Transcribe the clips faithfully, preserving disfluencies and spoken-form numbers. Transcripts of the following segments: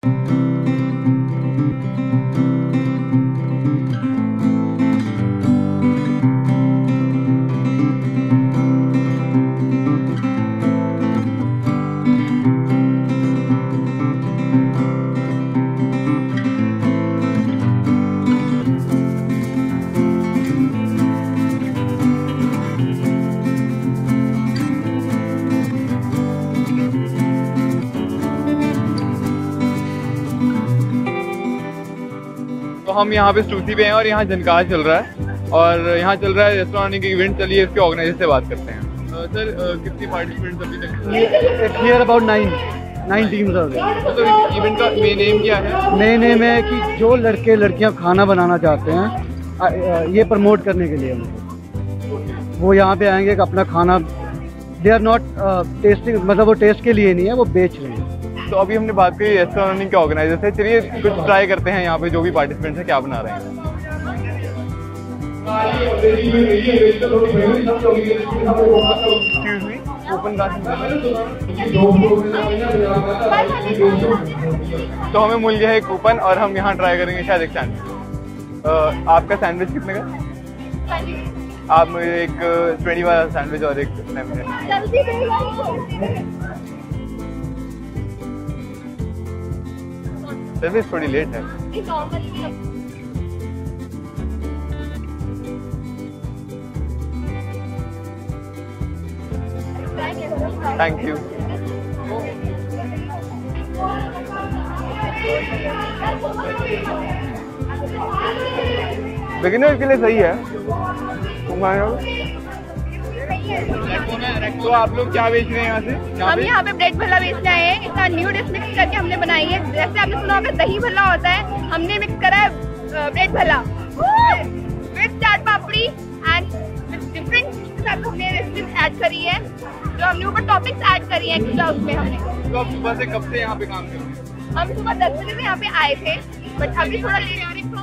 तो हम यहाँ पे स्टूसी पे हैं और यहाँ जनकाज चल रहा है और यहाँ चल रहा है रेस्टोरेंट की इवेंट चली है, इसके ऑर्गेनाइजर से बात करते हैं। सर कितनी पार्टिसिपेंट्स अभी तक? Here about nine nine teams हो गए। मतलब इवेंट का मेन एम क्या है? मेन एम है कि जो लड़के लड़कियाँ खाना बनाना चाहते हैं ये प्रमोट करने के लिए उनको वो यहाँ पे आएंगे कि अपना खाना दे आर नॉट टेस्टिंग, मतलब वो टेस्ट के लिए नहीं है, वो बेच रहे हैं। तो अभी हमने बात करी रेस्टोरेंट के ऑर्गेनाइजर से, चलिए कुछ ट्राई करते हैं यहाँ पे जो भी पार्टिसिपेंट्स हैं क्या बना रहे हैं। ओपन तो हमें मिल गया है कूपन और हम यहाँ ट्राई करेंगे शायद एक सैंडविच। आपका सैंडविच कितने का? आप मुझे एक ट्वेंटी वाला सैंडविच और एक सर्विस थोड़ी लेट है। Thank you. बिगिनर्स के लिए सही है। तो आप लोग क्या बेच रहे हैं यहाँ से? हम यहाँ पे ब्रेड भल्ला बेचने आए हैं। इसका न्यू डिश मिक्स करके हमने बनाई है। जैसे आपने सुना होगा दही भल्ला होता है, हमने मिक्स करा है bread bhalla with chaat papdi and different type हमने रेसिपीज ऐड करी है, जो हमने ऊपर टॉपिक्स ऐड करी है एक्स्ट्रा उसमें हमने। तो आप सुबह से कब से यहाँ पे काम कर रहे हैं? हम सुबह दस बजे से यहाँ पे आए थे, बट अभी थोड़ा लेट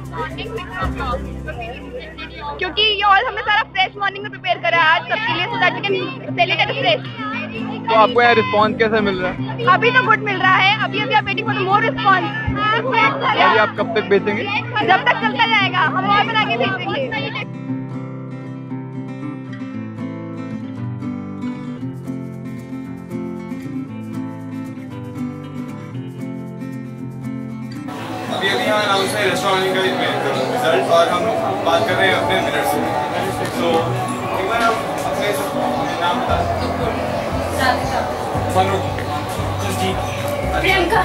क्योंकि ये ऑल हमने सारा फ्रेश मॉर्निंग में प्रिपेयर करा है आज सबके लिए, so that we can sell it as fresh. तो आपको यहाँ रिस्पॉन्स कैसा मिल रहा है? अभी तो गुड मिल रहा है। अभी अभी आप वेटिंग फॉर मोर रिस्पॉन्स। अभी आप कब तक बेचेंगे? जब तक चलता जाएगा हम और बना के बेचेंगे। अभी अभी यहाँ अनाउंस है रेस्टोरेंट का रिजल्ट और हम बात कर रहे हैं अपने विनर से। तो एक बार आप अपने नाम बता सकते? प्रियंका।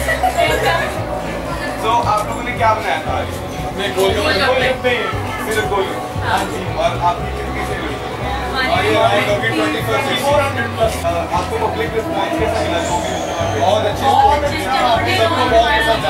तो आप लोगों ने क्या बनाया था आज? मैं गोलगप्पे सिर्फ गोलगप्पे। और आपकी कितनी सेल हुई? और ये ट्वेंटी फर्स्ट आपको पब्लिक रिस्पॉन्स कैसा मिला? बहुत अच्छे, सबको बहुत पसंद